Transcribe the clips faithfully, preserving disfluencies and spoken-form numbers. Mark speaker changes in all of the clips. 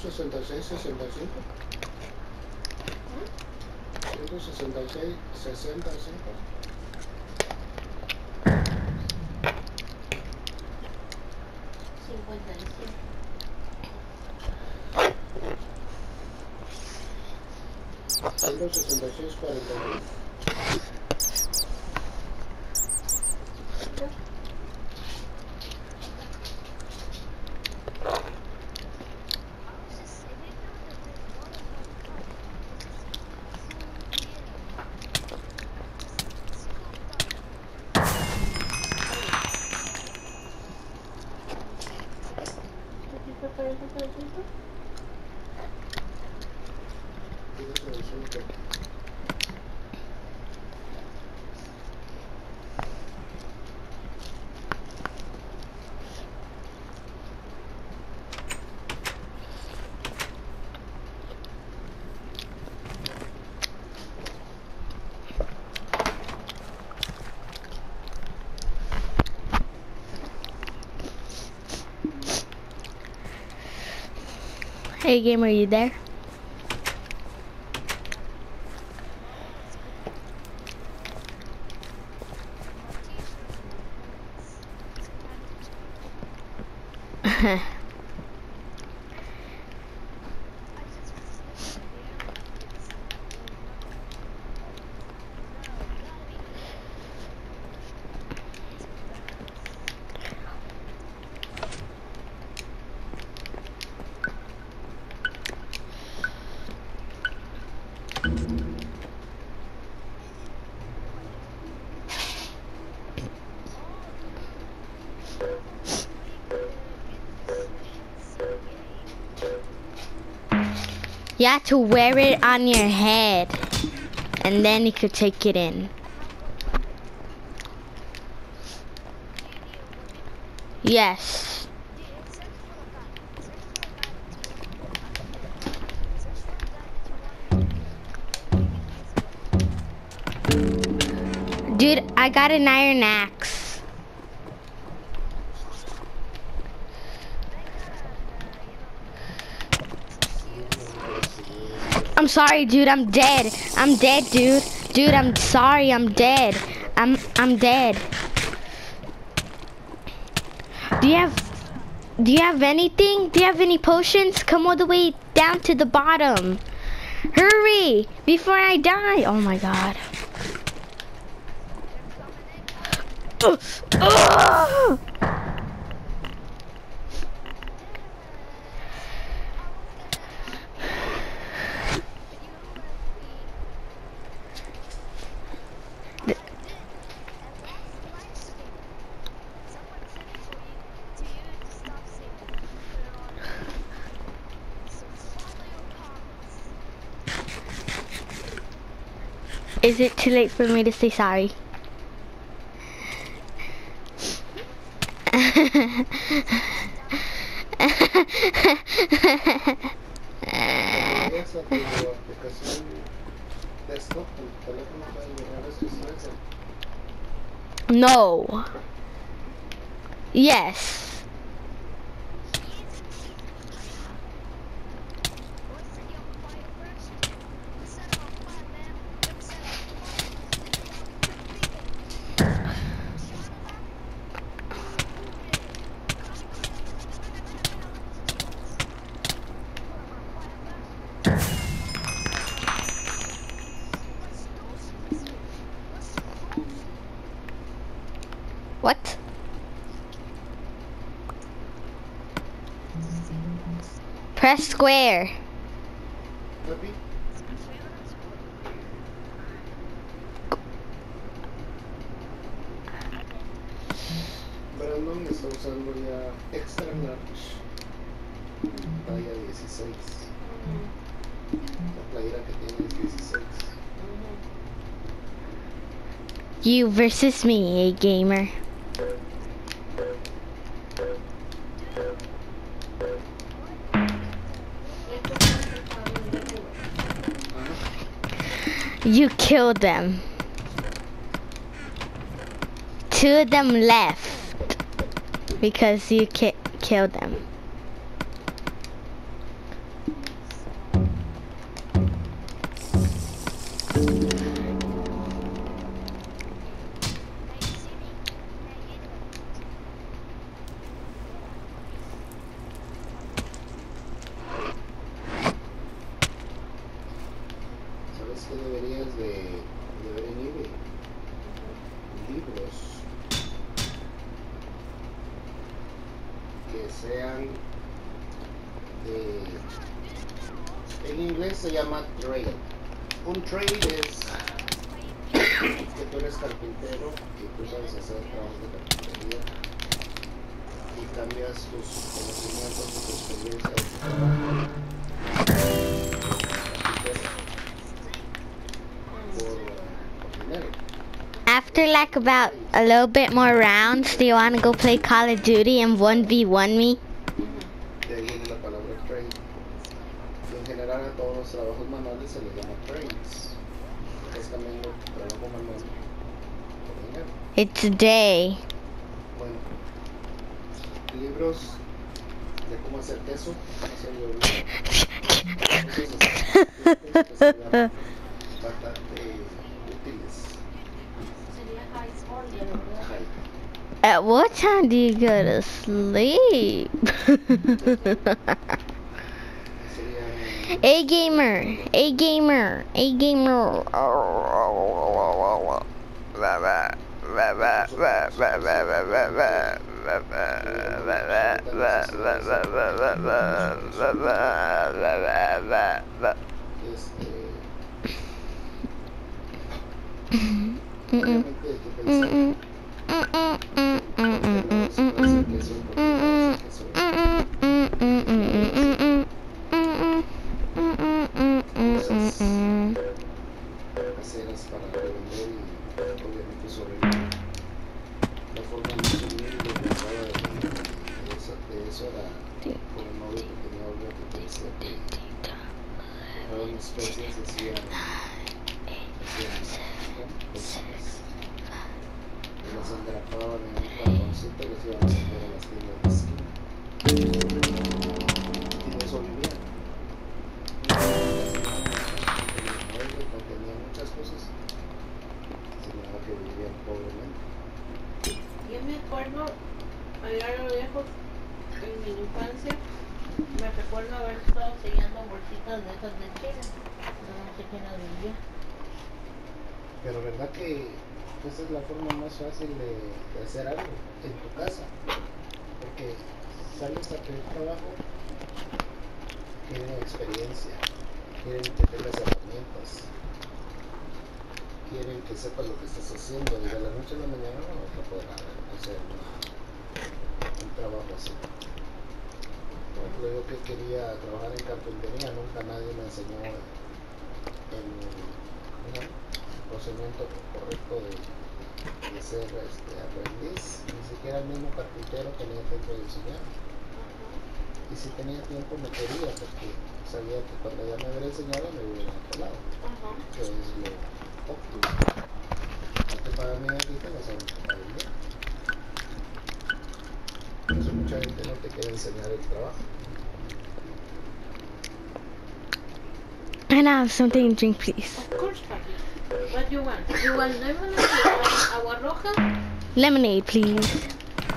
Speaker 1: sesenta y seis, sesenta y cinco. ciento sesenta y seis, sesenta y cinco.
Speaker 2: cincuenta y cinco.
Speaker 1: ciento sesenta y seis, cuarenta y uno.
Speaker 3: Hey gamer, are you there? You have to wear it on your head, and then you could take it in. Yes. Dude, I got an iron axe. I'm sorry, dude, I'm dead. I'm dead, dude. Dude, I'm sorry, I'm dead. I'm I'm dead. Do you have do you have anything? Do you have any potions? Come all the way down to the bottom. Hurry before I die. Oh my god. Uh, uh! Is it too late for me to say sorry? No. Yes. What? Press square.
Speaker 1: Brandon está usando ya extra large, talla dieciséis. La playera que tiene es dieciséis.
Speaker 3: You versus me, a gamer. You killed them. Two of them left because you ki killed them.
Speaker 1: se llama trade. Un trade es que tú eres carpintero y tú sabes hacer trabajos de carpintería y cambias tus conocimientos, tus experiencias de tu trabajo por, por dinero.
Speaker 3: After like about a little bit more rounds, do you want to go play Call of Duty and one v one me?
Speaker 1: De ahí viene la palabra trade. Y en general a todos los trabajos manuales se les llama trades. Estás cambiando tu trabajo manual por dinero.
Speaker 3: It's a day.
Speaker 1: Bueno, libros de cómo hacer queso, hacer yogur, cosas que se llaman bastante útiles.
Speaker 3: At what time do you go to sleep? A gamer, a gamer, a gamer.
Speaker 1: Caseras para revender y obviamente sobrevivir. La forma más humilde que pensaba de, de, eso, de eso era con el novio que tenía Olga, que te decía que compraban especies, hacían hacían y las engrapaban en un cartoncito y las iban a vender a las tiendas de esquina y de eso vivían. Contenía muchas cosas, señalaba que vivían pobremente.
Speaker 2: Yo me acuerdo, allá a lo lejos, en mi infancia, me recuerdo haber estado sellando bolsitas de esas de Chile, no sé quién las vendía.
Speaker 1: Pero verdad que esa es la forma más fácil de, de hacer algo en tu casa, porque sales a pedir trabajo, quieren experiencia, quieren que tengas herramientas, quieren que sepas lo que estás haciendo y de la noche a la mañana no vas a poder hacer una, un trabajo así. Por ejemplo, yo que quería trabajar en carpintería, nunca nadie me enseñó el, ¿no? el procedimiento correcto de, de ser este, aprendiz. Ni siquiera el mismo carpintero tenía tiempo de enseñar. Y si tenía tiempo me quería, porque sabía que cuando ya me hubiera enseñado me hubiera a otro lado, que es lo óptimo. No te pagan bien aquí, te vas a un pagar bien. Por eso mucha gente no te quiere enseñar el trabajo.
Speaker 3: And I have something to drink, please.
Speaker 2: Of course, papi. What do you want? You want lemonade? You want agua roja?
Speaker 3: Lemonade, please.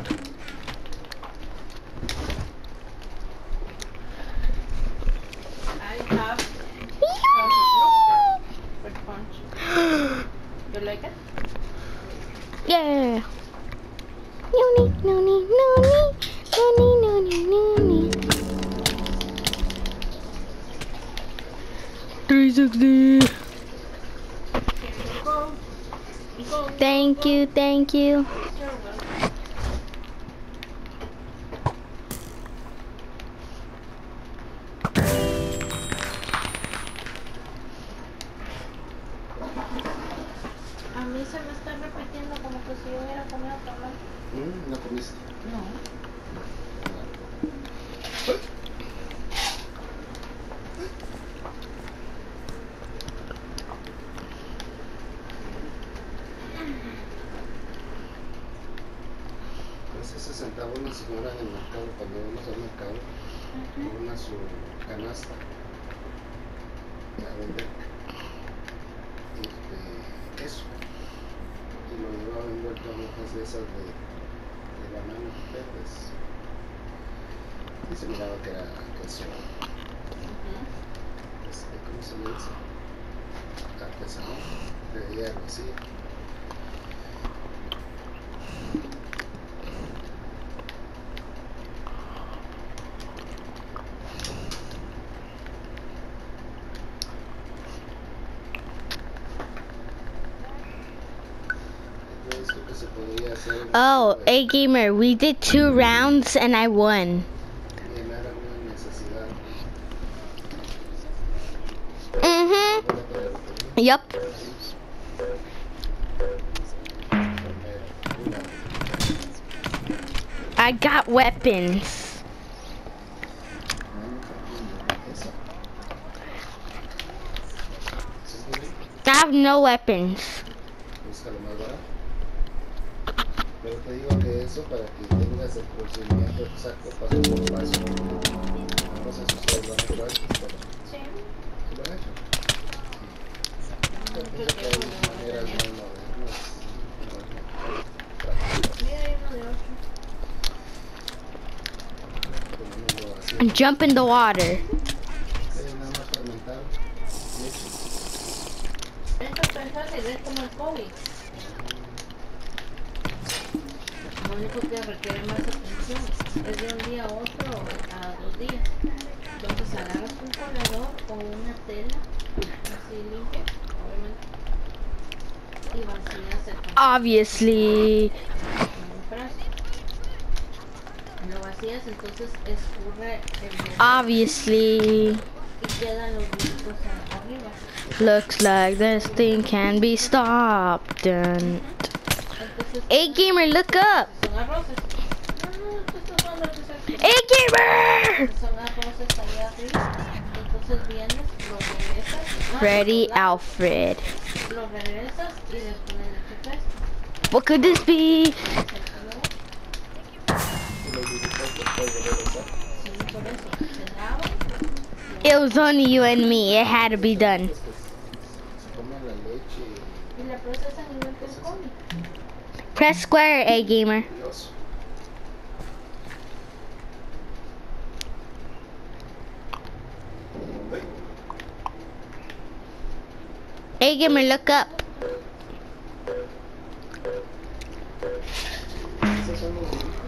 Speaker 2: I have some milk with punch. You like it?
Speaker 3: Yeah. No need, no need, no need, no need, no need, no need. three sixty.
Speaker 2: Go. Go.
Speaker 3: Thank you, thank you.
Speaker 2: You're welcome. A mí se me está repitiendo como que si yo hubiera comido tamal.
Speaker 1: ¿Mm? ¿No comiste?
Speaker 2: No.
Speaker 1: Hace se sentaba una señora en el mercado, cuando íbamos al mercado, con una su canasta a vender este, queso, y lo llevaba envuelto en hojas de esas de, de banano verdes, y se miraba que era queso, este, ¿cómo se le dice? Artesanal, de hierro, así. visto que se podría hacer un
Speaker 3: Oh,
Speaker 1: tipo de-
Speaker 3: A Gamer, we did two rounds and I won.
Speaker 1: llenar alguna necesidad.
Speaker 3: Mhm.
Speaker 1: Una pregunta.
Speaker 3: Yup.
Speaker 1: Primero, una.
Speaker 3: I got weapons.
Speaker 1: Eso. ¿Sí es bien?
Speaker 3: I have no weapons.
Speaker 1: Busca lo más barato. Pero te digo que eso para que tengas el procedimiento exacto paso por paso. No sé si ustedes lo han hecho antes, pero
Speaker 2: Sí.
Speaker 1: ¿sí lo han hecho? Yo pienso que hay maneras muy modernas, muy prácticas.
Speaker 2: Mira, hay uno de ocho.
Speaker 1: Ponémoslo así.
Speaker 3: Jump in the water.
Speaker 1: Eh, nada más fermentar leche.
Speaker 2: Esto es tan fácil, es como el COVID. Lo único que requiere más atención es de un día a otro a dos días. Entonces agarras un colador o una tela así limpia, obviamente, y vacías el contenedor
Speaker 3: Obviously.
Speaker 2: en un frasco. Lo vacías, entonces escurre el veneno
Speaker 3: Obviously.
Speaker 2: y quedan los bichitos a- arriba.
Speaker 3: Looks like this thing can be stopped. Dun.
Speaker 2: Entonces,
Speaker 3: A Gamer, look up.
Speaker 2: son arroces. No, no, estos son los desastres.
Speaker 3: A Gamer.
Speaker 2: Son arroces ahí arriba. Entonces vienes, los regresas. no,
Speaker 3: Freddy
Speaker 2: los lavas,
Speaker 3: Alfred.
Speaker 2: los regresas y les pones leche fresca.
Speaker 3: What could this be?
Speaker 2: Se acabó.
Speaker 1: Y los dibujitos después de regresar.
Speaker 2: Sí, por eso. Se lavan.
Speaker 3: It was only you and me. It had to be done.
Speaker 1: Pues que se comen la leche y
Speaker 2: Y la procesan igual que el cómic.
Speaker 3: Press square, A Gamer.
Speaker 1: Dios.
Speaker 3: A Gamer, look up.
Speaker 1: Esos son los dibujos.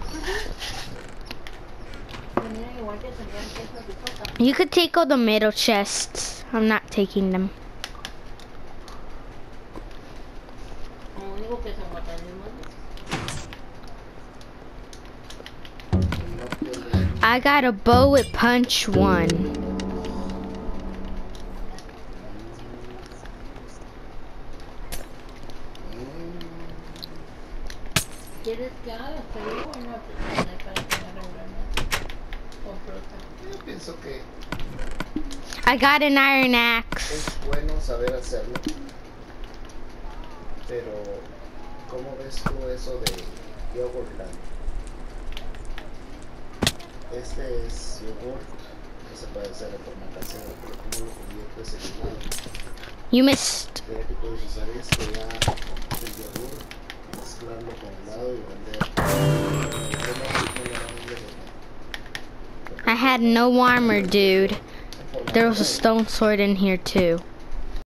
Speaker 2: Venían igual que tenían que es ricota.
Speaker 3: You could take all the middle chests. I'm not taking them.
Speaker 2: Lo único que se aguantan es más.
Speaker 1: No tienen-
Speaker 3: I got a bow with punch one.
Speaker 2: ¿Quieres que haga frío o no? Pues no hay para comer regularmente. Con fruta.
Speaker 1: Yo pienso que
Speaker 3: I got an iron
Speaker 1: es
Speaker 3: axe.
Speaker 1: bueno saber hacerlo, pero ¿cómo ves tú eso de yogurt land? Este es yogurt que se puede hacer de forma casera, pero ¿cómo lo conviertes en helado?
Speaker 3: You missed.
Speaker 1: Creo que puedes usar esto ya, el yogur, mezclarlo con helado y vender.
Speaker 3: I had no armor, dude. There was a stone sword in here too.